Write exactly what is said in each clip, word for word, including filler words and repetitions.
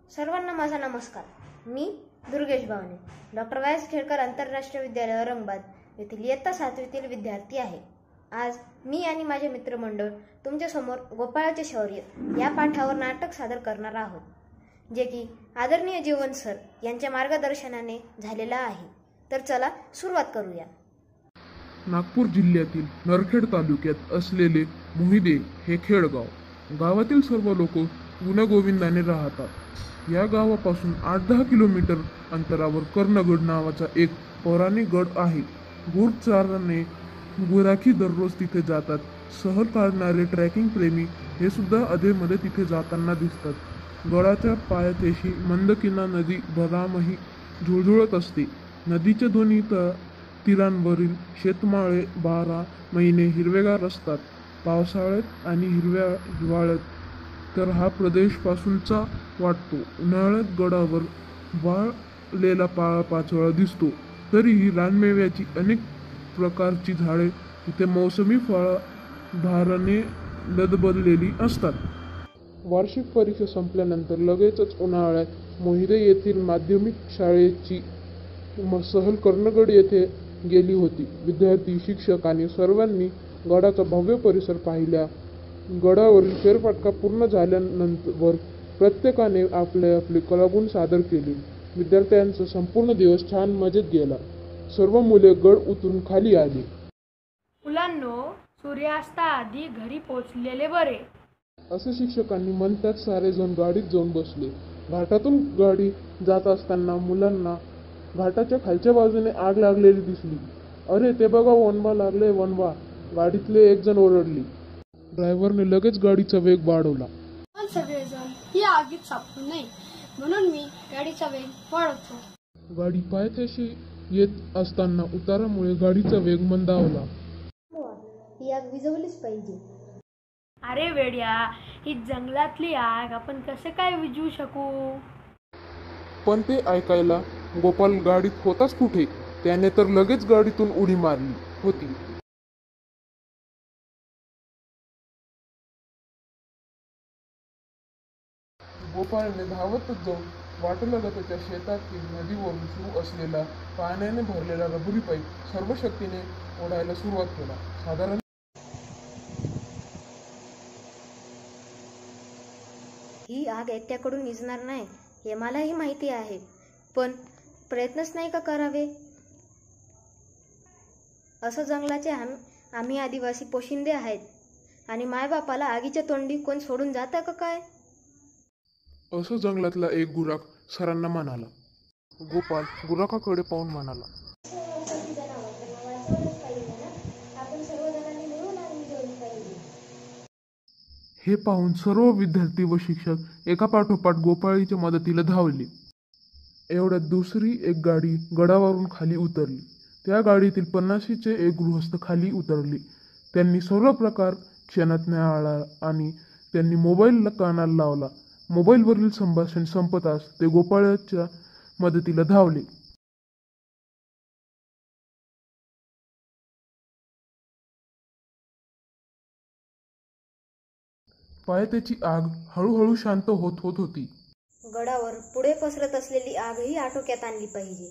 सर्वांना माझा नमस्कार. मी Durgesh Bawane, doctor Y S Khedkar आंतरराष्ट्रीय विद्यालय औरंगाबाद येथील इयत्ता सातवीतील विद्यार्थी आहे. आज मी आणि माझे मित्रमंडळ तुमच्यासमोर गोपाळाचे शौर्य या पाठावर नाटक सादर करणार आहोत, जे की आदरणीय जीवन सर यांच्या मार्गदर्शनाने झालेला आहे. तर चला सुरुवात करूया. नागपूर जिल्ह्यातील नरखेड तालुक्यात असलेले मोहिदे हे खेडगाव. गावातील सर्व लोक गुण्यागोविंदाने राहतात. या गावापासून आठ दहा किलोमीटर अंतरावर कर्णगड नावाचा एक पौराणिक गड आहे. गुरचाराने गुराखी दररोज तिथे जातात. सहल काढणारे ट्रॅकिंग प्रेमी हे सुद्धा अधेमध्ये तिथे जाताना दिसतात. गडाच्या पायथ्याशी मंदकिना नदी बरामही झुळझुळत असते. नदीच्या दोन्ही त तीरांवरील शेतमाळे बारा महिने हिरवेगार असतात. पावसाळ्यात आणि हिरव्या हिवाळ्यात तर हा प्रदेश पासूनचा वाटतो. उन्हाळ्यात गडावर वाळलेला पाळा पाचोळा दिसतो. तरीही रानमेव्याची अनेक प्रकारची झाडे तिथे मोसमी फळधारणे लदबदलेली असतात. वार्षिक परीक्षा संपल्यानंतर लगेचच उन्हाळ्यात मोहिदे येथील माध्यमिक शाळेची सहल कर्णगड येथे गेली होती. विद्यार्थी, शिक्षक आणि सर्वांनी गडाचा भव्य परिसर पाहिला. गडावरील फेरफटका पूर्ण झाल्यानंतर प्रत्येकाने आपले आपले कलागुण सादर केले. विद्यार्थ्यांचा संपूर्ण दिवस छान मजेत गेला. सर्व मुले गड उतरून खाली आली. मुलांनो, सूर्यास्ताआधी घरी पोचलेले बरे, असे शिक्षकांनी म्हणतात. सारेजण गाडीत जाऊन बसले. घाटातून गाडी जात असताना मुलांना घाटाच्या खालच्या बाजूने आग लागलेली दिसली. अरे ते बघा, वणवा लागले, वणवा, गाडीतले एक जण ओरडली. ड्रायव्हरने लगेच गाडीचा वेग वाढवला. पण सगळेजण ही आगीत सापडू नये म्हणून मी गाडीचा वेग वाढवतो. गाडी पायथ्याशी येत असताना उतारामुळे गाडीचा वेग मंदावला. ही आग विझवलीच पाहिजे. अरे वेड्या, ही जंगलातली आग आपण कसे काय विझवू शकू? पण ते ऐकायला गोपाल गाडीत होताच कुठे. त्याने तर लगेच गाडीतून उडी मारली होती. गोपाळने धावतच जाऊन वाटेलगतच्या शेतातील नदीवरून सुरू असलेला पाण्याने भरलेला रबरी पाईप सर्व शक्तीने ओढायला सुरुवात केला. साधारण ही आग एकट्याकडून निघणार नाही हे मलाही माहिती आहे, पण प्रयत्नच नाही का करावे? असं जंगलाचे आम आम्ही आदिवासी पोशिंदे आहेत आणि मायबापाला आगीच्या तोंडी कोण सोडून जातं का काय? असं जंगलातला एक गुराख सरांना म्हणाला. गोपाल गुराखाकडे पाहून म्हणाला, हे पाहून सर्व विद्यार्थी व शिक्षक एका पाठोपाठ गोपाळीच्या मदतीला धावले. एवढ्यात दुसरी एक गाडी गडावरून खाली उतरली. त्या गाडीतील पन्नाशीचे एक गृहस्थ खाली उतरले. त्यांनी सर्व प्रकार क्षणात न्याहाळला आणि त्यांनी मोबाईल कानाला लावला. मोबाईलवरील संभाषण संपताच ते गोपाळाच्या मदतीला धावले. पायथ्याची आग हळूहळू शांत होत होत होती. गडावर पुढे पसरत असलेली आगही आटोक्यात आणली पाहिजे.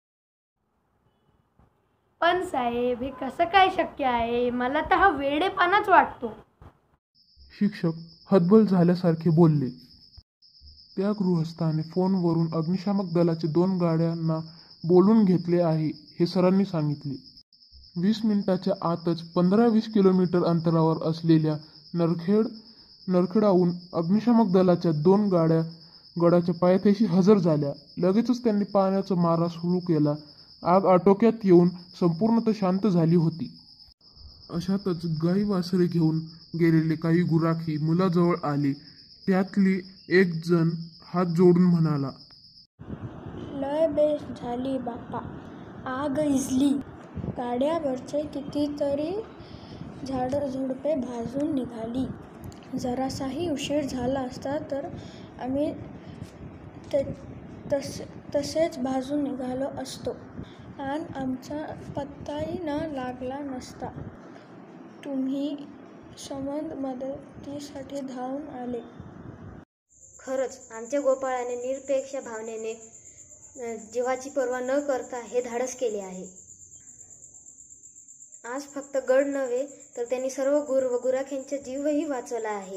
पण साहेब, हे कसं काय शक्य आहे? मला तर हा वेडेपणाच वाटतो. शिक्षक हतबल झाल्यासारखे बोलले. त्या गृहस्थाने फोनवरून अग्निशामक दलाचे दोन गाड्यांना बोलून घेतले आहे हे सरांनी सांगितले. वीस मिनिटाच्या आतच पंधरा वीस किलोमीटर अंतरावर असलेल्या नरखेड नरखेडाहून अग्निशामक दलाच्या दोन गाड्या गडाच्या पायथ्याशी हजर झाल्या. लगेचच त्यांनी पाण्याचा मारा सुरू केला. आग आटोक्यात येऊन संपूर्णतः शांत झाली होती. अशातच गाई वासरे घेऊन गेलेले काही गुराखी मुलाजवळ आले. त्यातली एक जण हात जोडून म्हणाला, लय बेस झाली बापा, आग इजली. गाड्यावरचे कितीतरी झाडं झुडपे भाजून निघाली. जरासाही उशीर झाला असता तर आम्ही ते तस तसेच भाजून निघालो असतो आणि आमचा पत्ताही न लागला नसता. तुम्ही समंध मदतीसाठी धावून आले. खरंच आमच्या गोपाळाने निरपेक्ष भावनेने अ, जीवाची पर्वा न करता हे धाडस केले आहे. आज फक्त गड नव्हे तर त्यांनी सर्व गुर व गुराख्यांचा जीवही वाचवला आहे.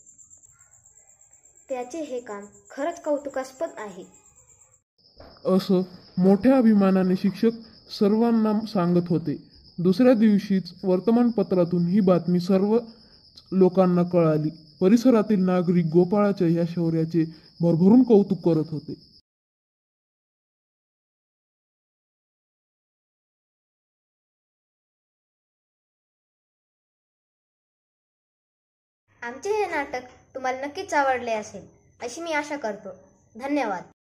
त्याचे हे काम खरंच कौतुकास्पद आहे. असं मोठ्या अभिमानाने शिक्षक सर्वांना सांगत होते. दुसऱ्या दिवशीच वर्तमानपत्रातून ही बातमी सर्व लोकांना कळाली. परिसरातील नागरिक गोपाळाच्या या शौर्याचे भरभरून कौतुक करत होते. आमचे हे नाटक तुम्हाला नक्कीच आवडले असेल अशी मी आशा करतो. धन्यवाद.